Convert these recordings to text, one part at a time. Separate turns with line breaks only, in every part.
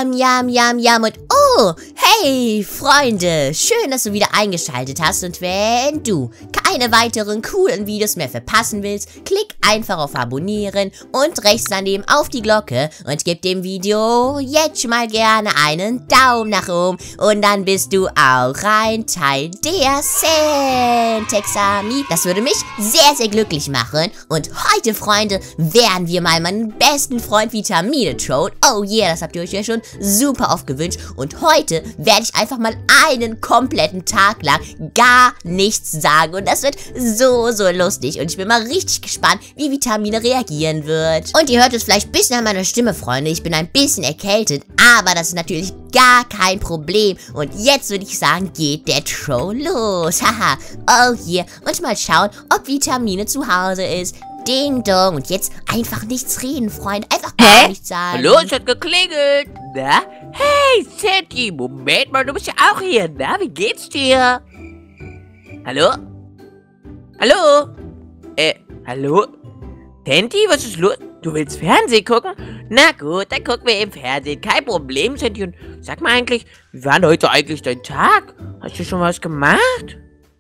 Yam und oh, hey Freunde, schön, dass du wieder eingeschaltet hast und wenn du keine weiteren coolen Videos mehr verpassen willst, klick einfach auf Abonnieren und rechts daneben auf die Glocke und gib dem Video jetzt schon mal gerne einen Daumen nach oben und dann bist du auch ein Teil der Centex Army. Das würde mich sehr, sehr glücklich machen und heute, Freunde, werden wir mal meinen besten Freund Vitamine trollen. Oh yeah, das habt ihr euch ja schon super oft gewünscht und heute werde ich einfach mal einen kompletten Tag lang gar nichts sagen und das wird so, so lustig und ich bin mal richtig gespannt, wie Vitamine reagieren wird. Und ihr hört es vielleicht ein bisschen an meiner Stimme, Freunde, ich bin ein bisschen erkältet, aber das ist natürlich gar kein Problem und jetzt würde ich sagen, geht der Troll los. Haha, oh yeah, und mal schauen, ob Vitamine zu Hause ist. Ding dong. Und jetzt einfach nichts reden, Freunde. Einfach gar nichts sagen.
Hallo, es hat geklingelt. Na? Hey, Sandy, Moment mal, du bist ja auch hier. Na, wie geht's dir? Hallo? Hallo? Hallo? Sandy, was ist los? Du willst Fernsehen gucken? Na gut, dann gucken wir im Fernsehen. Kein Problem, Sandy. Und sag mal eigentlich, wie war denn heute eigentlich dein Tag? Hast du schon was gemacht?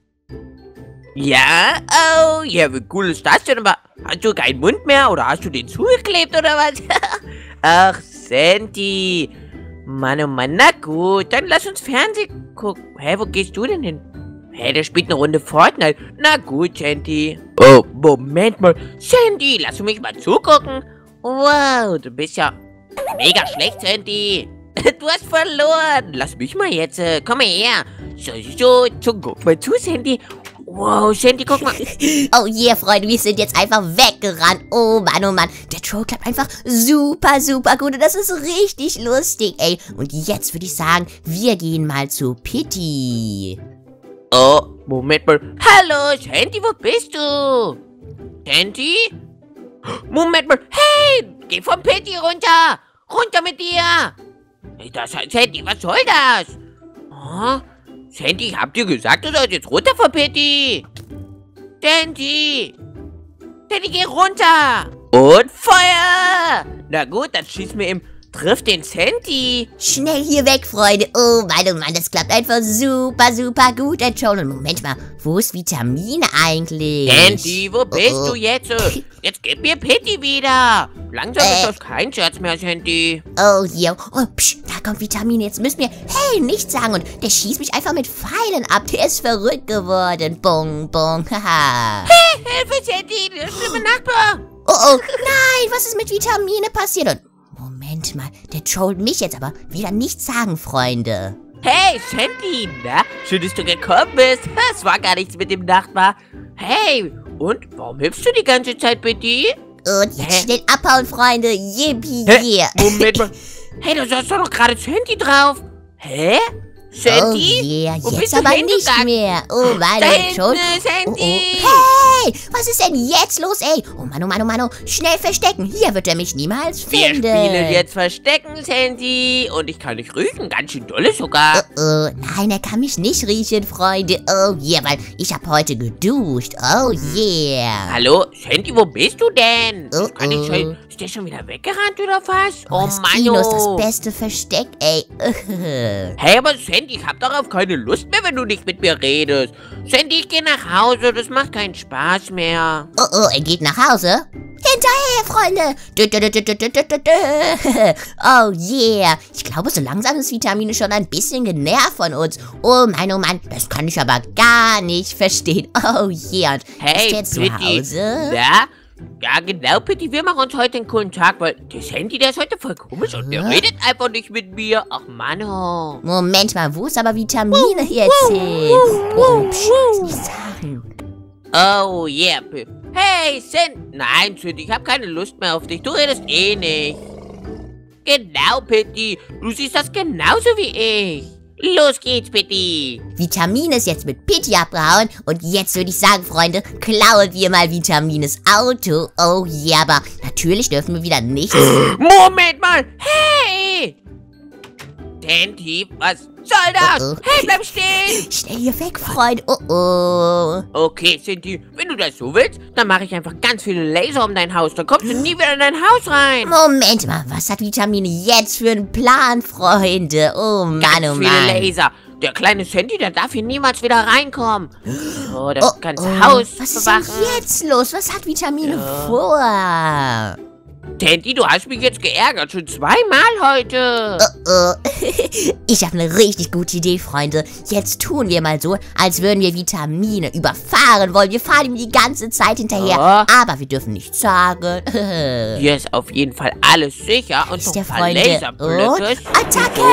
Ja? Oh, ja, wie cool ist das denn? Aber hast du keinen Mund mehr oder hast du den zugeklebt oder was? Ach, Sandy. Mann, oh Mann, na gut, dann lass uns Fernsehen gucken. Hä, wo gehst du denn hin? Hä, der spielt eine Runde Fortnite. Na gut, Sandy. Oh, Moment mal. Sandy, lass mich mal zugucken. Wow, du bist ja mega schlecht, Sandy. Du hast verloren. Lass mich mal jetzt. Komm mal her. So, guck mal zu, Sandy. Wow, Sandy, guck mal.
Oh yeah, Freunde, wir sind jetzt einfach weggerannt. Oh Mann, der Troll klappt einfach super, super gut und das ist richtig lustig, ey. Und jetzt würde ich sagen, wir gehen mal zu Pitti.
Oh, Moment mal. Hallo, Sandy, wo bist du? Sandy? Moment mal. Hey, geh vom Pitti runter. Runter mit dir. Hey, Sandy, was soll das? Oh, Sandy, ich hab dir gesagt, du sollst jetzt runter von Pitti. Sandy. Sandy, geh runter. Und Feuer. Na gut, dann schieß mir im... Trifft den Sandy.
Schnell hier weg, Freunde. Oh Mann, das klappt einfach super, super gut, der Troll. Und Moment mal, wo ist Vitamine eigentlich?
Sandy, wo bist du jetzt? Jetzt gib mir Pitti wieder. Langsam ist das kein Scherz mehr, Sandy.
Oh, yo. Oh, psch, da kommt Vitamine. Jetzt müsst mir, hey, nichts sagen. Und der schießt mich einfach mit Pfeilen ab. Der ist verrückt geworden. Bong, bong, haha.
Hey, Hilfe, Sandy, der schlimme Nachbar.
Oh, nein, was ist mit Vitamine passiert? Und Moment mal, der trollt mich jetzt, aber wieder nichts sagen, Freunde.
Hey, Sandy, na? Schön, dass du gekommen bist. Es war gar nichts mit dem Nachbar. Hey, und warum hilfst du die ganze Zeit, Pitti?
Und jetzt schnell abhauen, Freunde. Yippie, yeah.
Moment mal. Hey, du saßt doch noch gerade Sandy drauf. Hä? Sandy?
Oh yeah,
wo
jetzt aber nicht mehr. Oh Mann, der Troll.
Sandy.
Hey, was ist denn jetzt los, ey? Oh Mann, schnell verstecken. Hier wird er mich niemals finden.
Wir spielen jetzt Verstecken, Sandy. Und ich kann dich riechen, ganz schön dolle sogar.
Nein, er kann mich nicht riechen, Freunde. Oh yeah, weil ich habe heute geduscht. Oh yeah.
Hallo, Sandy, wo bist du denn? Ist der schon wieder weggerannt oder was?
Oh Mann, Kino ist das beste Versteck, ey.
Hey, aber Sandy, ich hab darauf keine Lust mehr, wenn du nicht mit mir redest. Sandy, ich geh nach Hause, das macht keinen Spaß mehr.
Oh, er geht nach Hause? Hinterher, Freunde! Oh yeah! Ich glaube, so langsam ist Vitamine schon ein bisschen genervt von uns. Oh Mann, das kann ich aber gar nicht verstehen. Oh yeah! Und
hey,
ist der jetzt zu Hause?
Ja, genau, Pitti, wir machen uns heute einen coolen Tag, weil der Sandy, der ist heute voll komisch und der redet einfach nicht mit mir. Ach, Mann. Oh.
Moment mal, wo ist aber Vitamine jetzt hin? Oh, psch, nicht sagen.
Oh, yeah. Hey, Nein, Sandy, ich habe keine Lust mehr auf dich. Du redest eh nicht. Genau, Pitti. Du siehst das genauso wie ich. Los geht's, Pitti.
Vitamine ist jetzt mit Pitti abgehauen. Und jetzt würde ich sagen, Freunde, klauen wir mal Vitamines Auto. Oh ja, aber natürlich dürfen wir wieder nichts.
Moment mal. Hey! Sandy, was soll das?
Oh, oh.
Hey, bleib stehen!
Schnell hier weg, Freund. Oh, oh.
Okay, Sandy, wenn du das so willst, dann mache ich einfach ganz viele Laser um dein Haus. Dann kommst du nie wieder in dein Haus rein.
Moment mal, was hat Vitamine jetzt für einen Plan, Freunde? Oh Mann,
Ganz
oh
viele
Mann.
Laser. Der kleine Sandy, der darf hier niemals wieder reinkommen. Oh, das
Oh,
ganze
oh.
Haus
Was ist denn
bewachen.
jetzt los? Was hat Vitamine
Ja.
vor?
Sandy, du hast mich jetzt geärgert. Schon zweimal heute.
Oh. Ich habe eine richtig gute Idee, Freunde. Jetzt tun wir mal so, als würden wir Vitamine überfahren wollen. Wir fahren ihm die ganze Zeit hinterher.
Oh.
Aber wir dürfen nichts sagen.
Hier ist auf jeden Fall alles sicher. Und
Ist
noch
der
ein paar
Freunde.
Laserblöcke.
Und Attacke!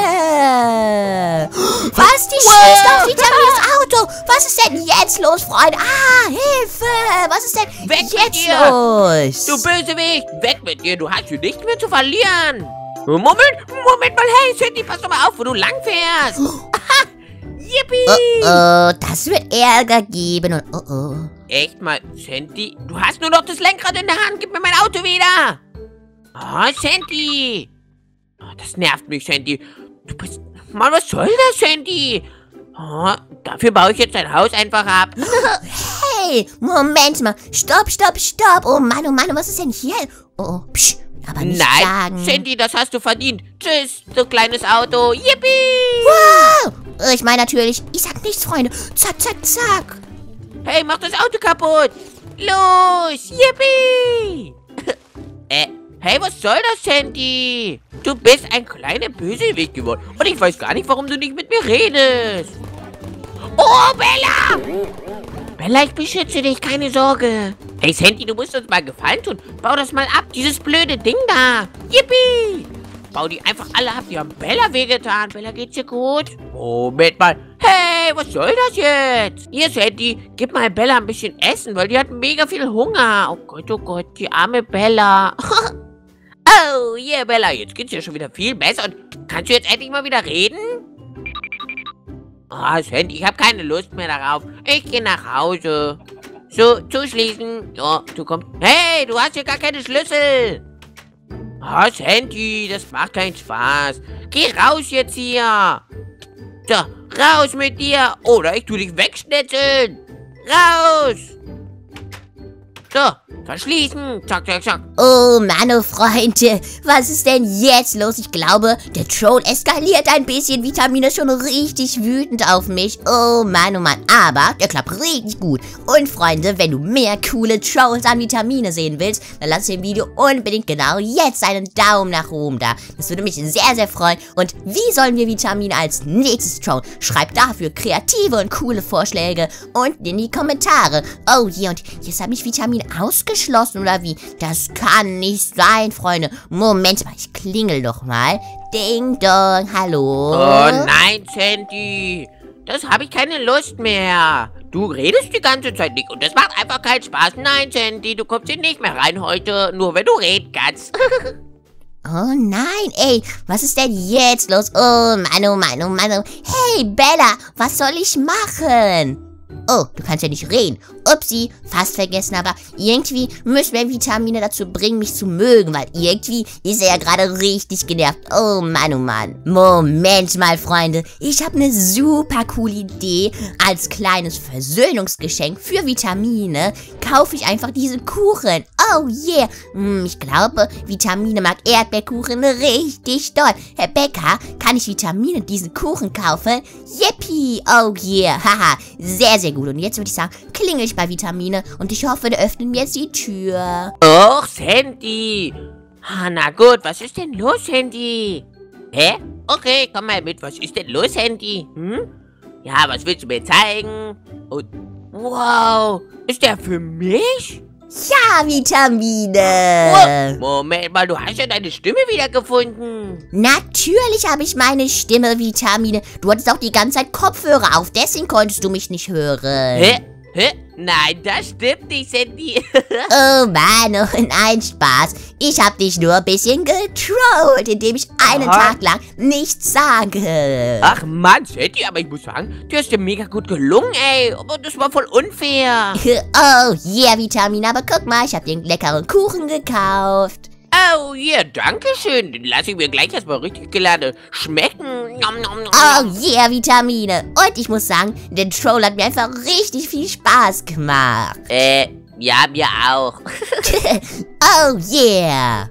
Was? Die schießt auf Vitamines Auto! Was ist denn jetzt los, Freunde? Ah, Hilfe! Was ist denn
Weg mit
jetzt
dir!
los?
Du Bösewicht, weg mit dir. Du hast hier nichts mehr zu verlieren. Moment mal. Hey, Sandy, pass doch mal auf, wo du lang fährst. Aha, yippie.
Oh, das wird Ärger geben und oh.
Echt mal, Sandy, du hast nur noch das Lenkrad in der Hand. Gib mir mein Auto wieder. Oh, Sandy. Oh, das nervt mich, Sandy. Du bist... Mann, was soll das, Sandy? Oh, dafür baue ich jetzt dein Haus einfach ab.
Hey, Moment mal. Stopp. Oh Mann, was ist denn hier? Oh, psch, aber nicht
Nein,
sagen.
Sandy, das hast du verdient. Tschüss, du kleines Auto. Yippie.
Wow! Ich meine natürlich, ich sag nichts, Freunde. Zack.
Hey, mach das Auto kaputt. Los, yippie. Hey, was soll das, Sandy? Du bist ein kleiner Bösewicht geworden. Und ich weiß gar nicht, warum du nicht mit mir redest. Oh, Bella! Bella, ich beschütze dich, keine Sorge. Hey, Sandy, du musst uns mal Gefallen tun. Bau das mal ab, dieses blöde Ding da. Yippie! Bau die einfach alle ab. Die haben Bella wehgetan. Bella, geht's dir gut? Moment mal. Hey, was soll das jetzt? Hier, Sandy, gib mal Bella ein bisschen Essen, weil die hat mega viel Hunger. Oh Gott, die arme Bella. Oh, yeah, Bella, jetzt geht's dir schon wieder viel besser. Und kannst du jetzt endlich mal wieder reden? Oh, Sandy, ich habe keine Lust mehr darauf. Ich gehe nach Hause. So, zuschließen. So, du kommst... Hey, du hast hier gar keine Schlüssel. Oh, Sandy, das macht keinen Spaß. Geh raus jetzt hier. So, raus mit dir. Oder ich tu dich wegschnetzeln. Raus. So, verschließen. Zack.
Oh Mann, oh Freunde, was ist denn jetzt los? Ich glaube, der Troll eskaliert ein bisschen. Vitamine ist schon richtig wütend auf mich. Oh Mann, aber der klappt richtig gut. Und Freunde, wenn du mehr coole Trolls an Vitamine sehen willst, dann lass dem Video unbedingt genau jetzt einen Daumen nach oben da. Das würde mich sehr, sehr freuen. Und wie sollen wir Vitamine als nächstes trollen? Schreibt dafür kreative und coole Vorschläge unten in die Kommentare. Oh je, und jetzt habe ich Vitamine ausgeschlossen, oder wie? Das kann nicht sein, Freunde. Moment mal, ich klingel doch mal. Ding dong, hallo?
Oh nein, Sandy. Das habe ich keine Lust mehr. Du redest die ganze Zeit nicht und das macht einfach keinen Spaß. Nein, Sandy, du kommst hier nicht mehr rein heute. Nur wenn du reden kannst.
Oh nein, ey, was ist denn jetzt los? Oh Mann. Hey, Bella, was soll ich machen? Oh, du kannst ja nicht reden. Upsi, fast vergessen, aber irgendwie müssen wir Vitamine dazu bringen, mich zu mögen, weil irgendwie ist er ja gerade richtig genervt. Oh Mann. Moment mal, Freunde. Ich habe eine super coole Idee. Als kleines Versöhnungsgeschenk für Vitamine kaufe ich einfach diesen Kuchen. Oh yeah. Ich glaube, Vitamine mag Erdbeerkuchen richtig doll. Herr Bäcker, kann ich Vitamine in diesen Kuchen kaufen? Yippie. Oh yeah. Haha, sehr, sehr gut. Und jetzt würde ich sagen, klingel ich bei Vitamine und ich hoffe, der öffnet mir jetzt die Tür.
Och, Sandy. Na gut, was ist denn los, Sandy? Hä? Okay, komm mal mit. Was ist denn los, Sandy? Ja, was willst du mir zeigen? Und, wow, ist der für mich?
Ja, Vitamine.
Moment mal, du hast ja deine Stimme wiedergefunden.
Natürlich habe ich meine Stimme, Vitamine. Du hattest auch die ganze Zeit Kopfhörer auf, deswegen konntest du mich nicht hören.
Hä? Nein, das stimmt nicht, Sandy.
Oh Mann, oh nein, Spaß. Ich habe dich nur ein bisschen getrollt, indem ich einen Tag lang nichts sage.
Ach Mann, Sandy, aber ich muss sagen, du hast dir mega gut gelungen, ey. Aber das war voll unfair.
Oh yeah, Vitamine, aber guck mal, ich habe dir einen leckeren Kuchen gekauft.
Oh, ja, danke schön. Den lasse ich mir gleich erstmal richtig geladen schmecken. Nom, nom, nom,
Oh
nom.
yeah, Vitamine. Und ich muss sagen, der Troll hat mir einfach richtig viel Spaß gemacht.
Ja, mir auch.
Oh yeah.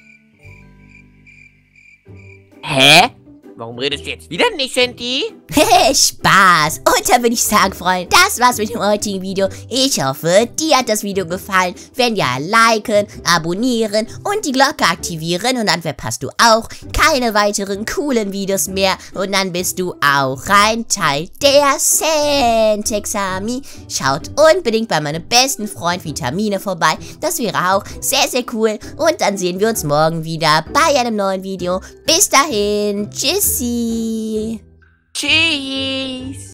Hä? Warum redest du jetzt wieder nicht, Senti?
Spaß. Und dann würde ich sagen, Freunde, das war's mit dem heutigen Video. Ich hoffe, dir hat das Video gefallen. Wenn ja, liken, abonnieren und die Glocke aktivieren. Und dann verpasst du auch keine weiteren coolen Videos mehr. Und dann bist du auch ein Teil der Centex Army. Schaut unbedingt bei meinem besten Freund Vitamine vorbei. Das wäre auch sehr, sehr cool. Und dann sehen wir uns morgen wieder bei einem neuen Video. Bis dahin. Tschüssi.
Tschüss.